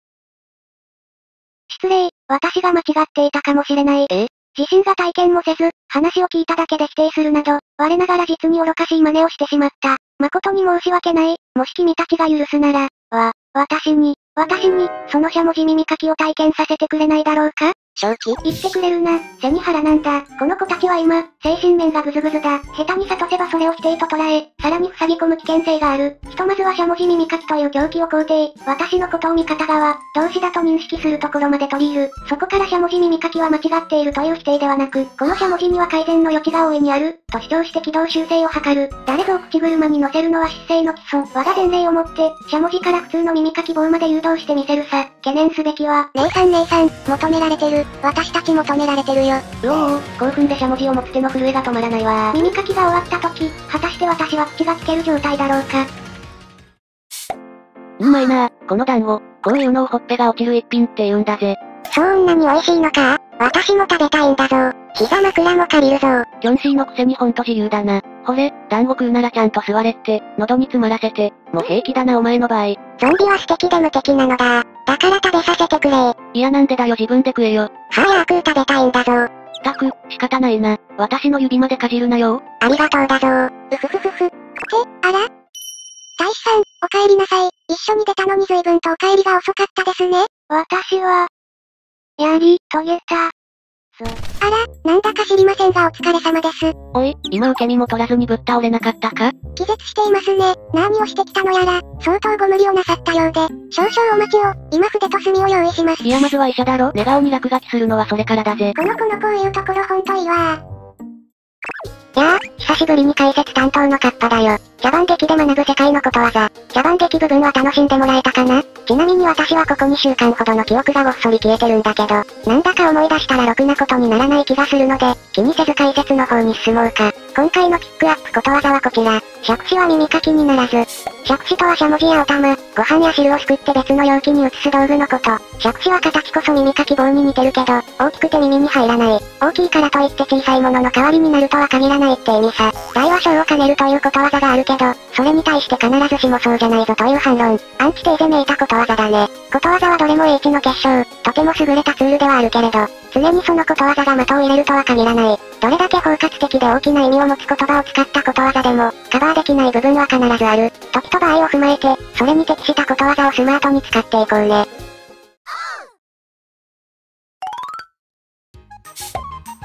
失礼、私が間違っていたかもしれない。 え？ 自身が体験もせず、話を聞いただけで否定するなど、我ながら実に愚かしい真似をしてしまった。誠に申し訳ない。もし君たちが許すなら、わ、私に、私に、そのしゃもじ耳かきを体験させてくれないだろうか？ 正気？ 言ってくれるな、背に腹なんだ。この子たちは今、精神面がぐずぐずだ。下手に諭せばそれを否定と捉え、さらに塞ぎ込む危険性がある。ひとまずはしゃもじ耳かきという狂気を肯定、私のことを味方側、同志だと認識するところまで取り入る。そこからしゃもじ耳かきは間違っているという否定ではなく、このしゃもじには改善の余地が大いにある、と主張して軌道修正を図る。誰ぞを口車に乗せるのは失勢の基礎。我が前例をもって、しゃもじから普通の耳かき棒まで誘導してみせるさ。懸念すべきは、 姉さん姉さん、求められてる。私たち求められてるよ。 うおー、興奮でしゃもじを持つ手の震えが止まらないわ。耳かきが終わった時、果たして私は口が聞ける状態だろうか。 うまいなぁ、この団子。こういうのをほっぺが落ちる一品って言うんだぜ。 そんなに美味しいのか？私も食べたいんだぞ。膝枕も借りるぞ。 キョンシーのくせにほんと自由だな。ほれ、団子食うならちゃんと座れって、喉に詰まらせて。もう平気だなお前の場合。 ゾンビは素敵で無敵なのだ。だから食べさせてくれ。 いやなんでだよ自分で食えよ。 早く食べたいんだぞ。 ったく、仕方ないな。私の指までかじるなよ。 ありがとうだぞ。うふふふふ。って、あら？大使さん、お帰りなさい。一緒に出たのに随分とお帰りが遅かったですね。 私は、やり遂げた。 あら、なんだか知りませんがお疲れ様です。 おい、今受け身も取らずにぶっ倒れなかったか？ 気絶していますね。何をしてきたのやら、相当ご無理をなさったようで、少々お待ちを、今筆と墨を用意します。 いやまずは医者だろ。寝顔に落書きするのはそれからだぜ。 この子のこういうところほんといいわ。やあ、久しぶりに解説担当のカッパだよ。茶番劇で学ぶ世界のことわざ。茶番劇部分は楽しんでもらえたかな？ちなみに私はここにしゅうかんほどの記憶がごっそり消えてるんだけど、なんだか思い出したらろくなことにならない気がするので、気にせず解説の方に進もうか。今回のピックアップことわざはこちら。杓子は耳かきにならず。杓子とはしゃもじやお玉、ご飯や汁をすくって別の容器に移す道具のこと。杓子は形こそ耳かき棒に似てるけど、大きくて耳に入らない。大きいからといって小さいものの代わりになるとは限らないって意味さ。大は小を兼ねるということわざがあるけど、それに対して必ずしもそうじゃないぞという反論。アンチテーゼめいたことわざだね。ことわざはどれも英知の結晶。とても優れたツールではあるけれど、常にそのことわざが的を入れるとは限らない。どれだけ包括的で大きな意味を持つ言葉を使ったことわざでも、カバーできない部分は必ずある。時と場合を踏まえて、それに適したことわざをスマートに使っていこうね。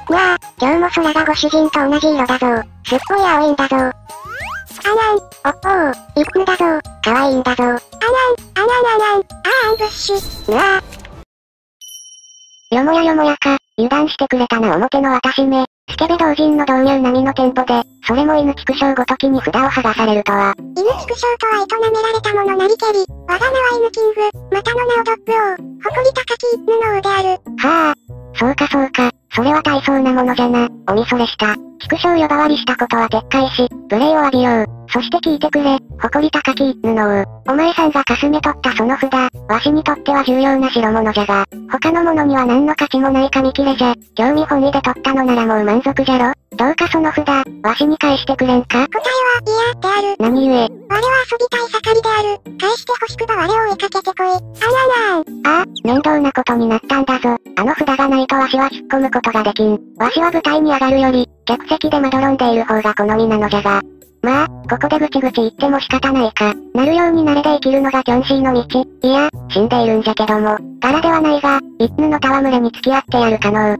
うわぁ、今日も空がご主人と同じ色だぞ。すっごい青いんだぞ。あなん、おっおー、一風だぞ。かわいいんだぞ。あなん、あなんあなん、あーアンブッシュ。うわぁ。よもやよもやか、油断してくれたな表の私め。スケベ同人の導入並みのテンポで、それも犬畜生ごときに札を剥がされるとは。 犬畜生とは営められたものなりけり、我が名は犬キング、またの名をドッグ王、誇り高き一夫の王である。 はあ。そうかそうか、それは大層なものじゃな、おみそれした。畜生呼ばわりしたことは撤回し、無礼を浴びよう。そして聞いてくれ、誇り高き一夫の王。お前さんがかすめ取ったその札、わしにとっては重要な代物じゃが、他の者には何の価値もない紙切れじゃ。興味本位で取ったのならもう満足じゃろ。どうかその札、わしに返してくれんか。 答えは、嫌、である。 何故。 我は遊びたい盛りである。返して欲しくば我を追いかけてこい。あらなん。 ああ、面倒なことになったんだぞ。あの札がないとわしは引っ込むことができん。わしは舞台に上がるより、客席でまどろんでいる方が好みなのじゃが。まあ、ここでぐちぐち言っても仕方ないか。なるように慣れで生きるのがキョンシーの道。いや、死んでいるんじゃけども。柄ではないが、一夫の戯れに付き合ってやる可能。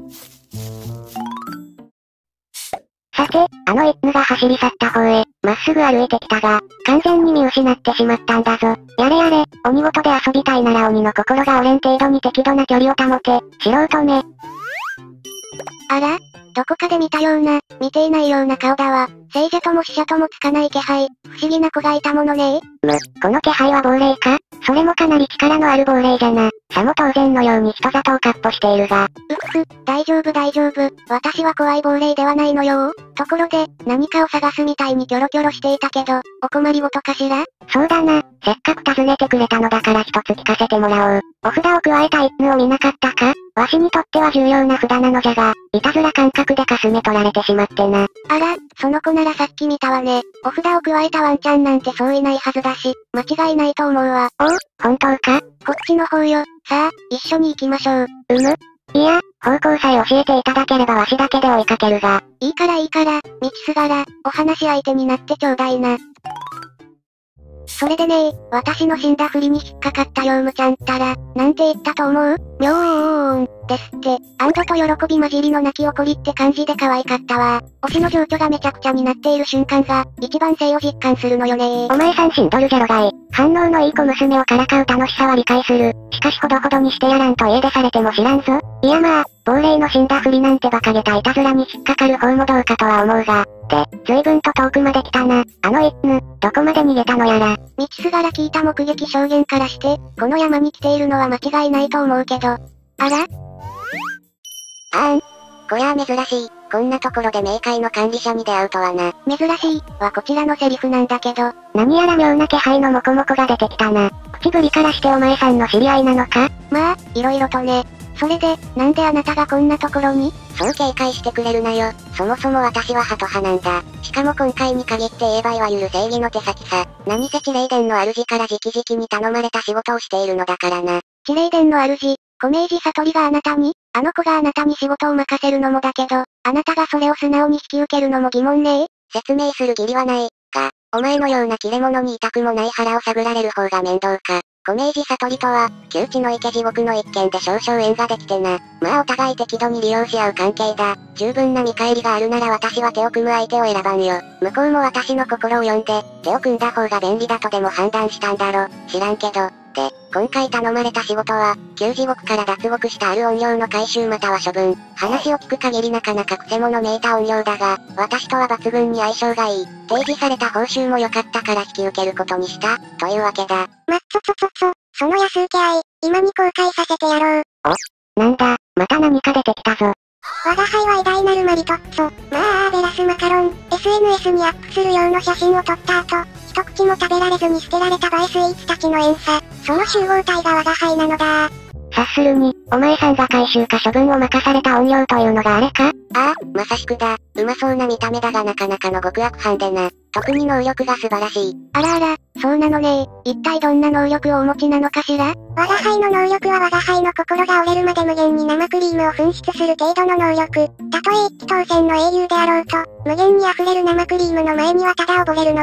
さて、あの一夫が走り去った方へ、まっすぐ歩いてきたが、完全に見失ってしまったんだぞ。やれやれ、鬼ごとで遊びたいなら鬼の心が折れん程度に適度な距離を保て、素人め。 あら？どこかで見たような、見ていないような顔だわ。聖者とも死者ともつかない気配、不思議な子がいたものね。 む、この気配は亡霊か？それもかなり力のある亡霊じゃな。さも当然のように人里をかっ歩しているが。 うくふ、大丈夫大丈夫。私は怖い亡霊ではないのよ。ところで、何かを探すみたいにキョロキョロしていたけど、お困りごとかしら？ そうだな、せっかく尋ねてくれたのだから一つ聞かせてもらおう。お札を加えた一夫を見なかったか？わしにとっては重要な札なのじゃが、いたずら感覚でかすめ取られてしまってな。 あら、その子ならさっき見たわね。お札を加えたワンちゃんなんてそういないはずだし、間違いないと思うわ。 おお、本当か？ こっちの方よ。さあ、一緒に行きましょう。 うむ？いや、方向さえ教えていただければわしだけで追いかけるが。 いいからいいから、道すがら、お話し相手になってちょうだいな。それでねー、私の死んだふりに引っかかったヨウムちゃんったら、なんて言ったと思う？妙音、ですって。安堵と喜び混じりの泣き怒りって感じで可愛かったわ。推しの情緒がめちゃくちゃになっている瞬間が、一番性を実感するのよねー。 お前さん死んどるじゃろがい。反応のいい子娘をからかう楽しさは理解する。しかしほどほどにしてやらんと家出されても知らんぞ。いやまあ、亡霊の死んだふりなんて馬鹿げたいたずらに引っかかる方もどうかとは思うが。で、随分と遠くまで来たな。あの一夫、どこまで逃げたのやら。 道すがら聞いた目撃証言からして、この山に来ているのは間違いないと思うけど。あら？ あーん。こりゃあ珍しい。こんなところで冥界の管理者に出会うとはな。 珍しい、はこちらのセリフなんだけど。 何やら妙な気配のモコモコが出てきたな。口ぶりからしてお前さんの知り合いなのか？ まあ、いろいろとね。それで、なんであなたがこんなところに？ そう警戒してくれるなよ。そもそも私はハト派なんだ。しかも今回に限って言えばいわゆる正義の手先さ。何せ地霊殿の主から直々に頼まれた仕事をしているのだからな。 地霊殿の主、小明寺悟りがあなたに？あの子があなたに仕事を任せるのもだけど、あなたがそれを素直に引き受けるのも疑問ねえ。 説明する義理はない。が、お前のような切れ者に痛くもない腹を探られる方が面倒か。小明寺悟りとは、窮地の池地獄の一件で少々縁ができてな。まあお互い適度に利用し合う関係だ。十分な見返りがあるなら私は手を組む相手を選ばんよ。向こうも私の心を読んで、手を組んだ方が便利だとでも判断したんだろ。知らんけど。で、今回頼まれた仕事は、旧地獄から脱獄したある怨霊の回収または処分。話を聞く限りなかなか癖者めいた怨霊だが、私とは抜群に相性がいい。提示された報酬も良かったから引き受けることにした、というわけだ。 まっつつつつ、その安請け合い、今に公開させてやろう。 お？なんだ、また何か出てきたぞ。 我が輩は偉大なるマリトッツォ。まあアーベラスマカロン、エスエヌエス にアップする用の写真を撮った後、一口も食べられずに捨てられた映えスイーツたちの遠さ。その集合体が我が輩なのだ。 察するに、お前さんが回収か処分を任された怨霊というのがあれか？ああ、まさしくだ。うまそうな見た目だがなかなかの極悪犯でな。特に能力が素晴らしい。 あらあら、そうなのね。一体どんな能力をお持ちなのかしら？我が輩の能力は我が輩の心が折れるまで無限に生クリームを噴出する程度の能力。たとえ一騎当選の英雄であろうと、無限に溢れる生クリームの前にはただ溺れるのみ。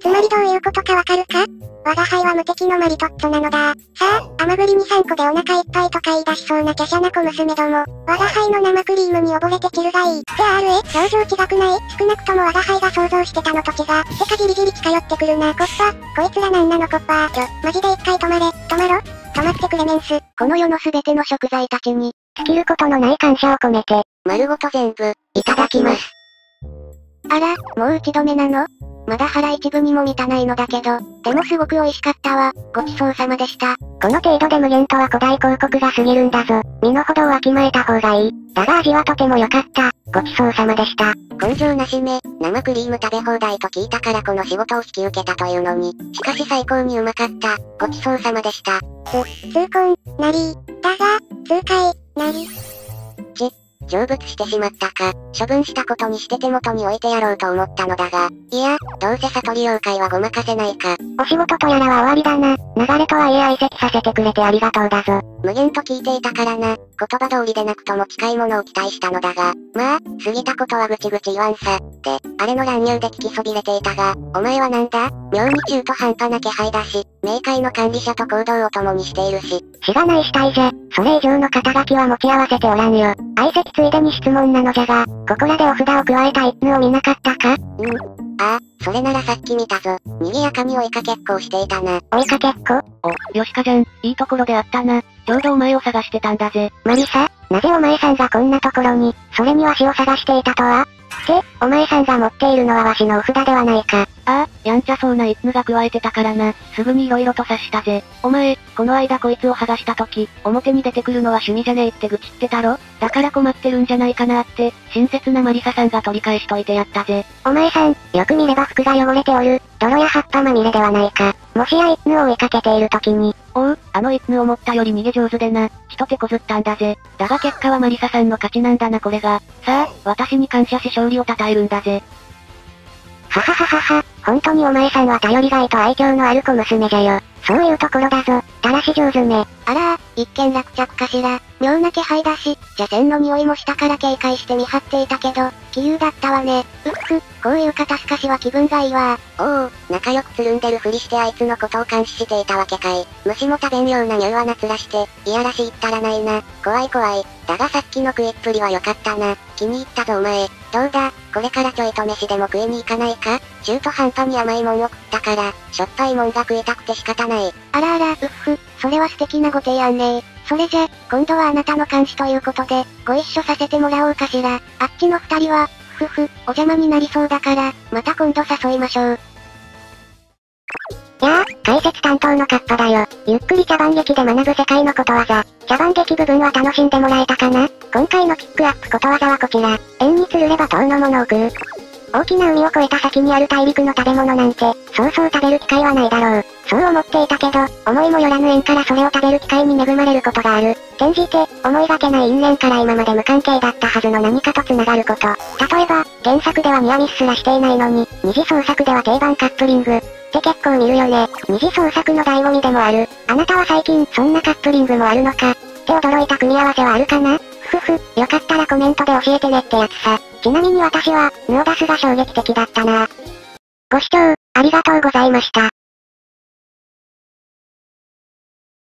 つまりどういうことかわかるか？我が輩は無敵のマリトッツォなのだ。さあ、甘栗にさんこでお腹いっぱいとか言い出しそうな華奢な小娘ども。我が輩の生クリームに溺れてチルがいい。じゃあ アールエー、表情違くない？少なくとも我が輩が想像してたのと違う。てかじりじり近寄ってくるな。コッパ、こいつらなんなのコッパー。ちょ、マジで一回止まれ、止まろ。止まってくれメンス。 この世のすべての食材たちに、 尽きることのない感謝を込めて、 丸ごと全部、いただきます。あら、もう打ち止めなの？まだ腹一部にも満たないのだけど、でもすごく美味しかったわ。ごちそうさまでした。 この程度で無限とは古代広告が過ぎるんだぞ。身の程をわきまえた方がいい。だが味はとても良かった。ごちそうさまでした。 根性なしめ、生クリーム食べ放題と聞いたからこの仕事を引き受けたというのに、しかし最高にうまかった。ごちそうさまでした。 つ、痛恨、なり、だが、痛快、なり。 ち、成仏してしまったか。処分したことにして手元に置いてやろうと思ったのだが、いや、どうせ悟り妖怪はごまかせないか。 お仕事とやらは終わりだな。流れとはいえ相席させてくれてありがとうだぞ。 無限と聞いていたからな。言葉通りでなくとも近いものを期待したのだが、まあ、過ぎたことはぐちぐち言わんさ。で、あれの乱入で聞きそびれていたが、お前はなんだ？妙に中途半端な気配だし、冥界の管理者と行動を共にしているし。 しがない死体じゃ、それ以上の肩書きは持ち合わせておらんよ。相席ついでに質問なのじゃが、ここらでお札を加えた一通を見なかったか？ うんああ、それならさっき見たぞ。賑やかに追いかけっこをしていたな。 追いかけっこ？ お、よしかじゃん、いいところであったな。ちょうどお前を探してたんだぜ。 マリサ、なぜお前さんがこんなところに、それにわしを探していたとは？って、お前さんが持っているのはわしのお札ではないか。 ああ、やんちゃそうな一通が加えてたからな。すぐに色々と察したぜ。お前、この間こいつを剥がした時、表に出てくるのは趣味じゃねえって愚痴ってたろ？だから困ってるんじゃないかなって、親切なマリサさんが取り返しといてやったぜ。 お前さん、よく見れば服が汚れておる。泥や葉っぱまみれではないか。もしや一通を追いかけている時に。 おう、あの一通思ったより逃げ上手でな。一手こずったんだぜ。だが結果はマリサさんの勝ちなんだなこれが。さあ、私に感謝し勝利を称えるんだぜ。 ははははは、本当にお前さんは頼りがいと愛嬌のある小娘じゃよ。そういうところだぞ、だらし上手ね。 あらあ、一見落着かしら。妙な気配だし、邪線の匂いもしたから警戒して見張っていたけど、杞憂だったわね。うっふ、こういう肩透かしは気分がいいわ。おお、仲良くつるんでるふりしてあいつのことを監視していたわけかい。虫も食べんような柔和な面して、いやらしいったらないな。怖い怖い。だがさっきの食いっぷりは良かったな。気に入ったぞお前。どうだ、これからちょいと飯でも食いに行かないか？中途半端に甘いもんを食ったから、しょっぱいもんが食いたくて仕方ない。 あらあら、うっふ、それは素敵なご提案ね。それじゃ、今度はあなたの監視ということで、ご一緒させてもらおうかしら。あっちの二人は、ふふ、お邪魔になりそうだから、また今度誘いましょう。 やあ、解説担当のカッパだよ。ゆっくり茶番劇で学ぶ世界のことわざ。茶番劇部分は楽しんでもらえたかな？今回のピックアップことわざはこちら。縁につるれば遠のものを食う。大きな海を越えた先にある大陸の食べ物なんて、そうそう食べる機会はないだろう。そう思っていたけど、思いもよらぬ縁からそれを食べる機会に恵まれることがある。転じて、思いがけない因縁から今まで無関係だったはずの何かと繋がること。例えば、原作ではニアミスすらしていないのに、二次創作では定番カップリング。って結構見るよね。二次創作の醍醐味でもある。あなたは最近、そんなカップリングもあるのかって驚いた組み合わせはあるかな？ふふふ、よかったらコメントで教えてねってやつさ。ちなみに私は、ヌオダスが衝撃的だったな。ご視聴、ありがとうございました。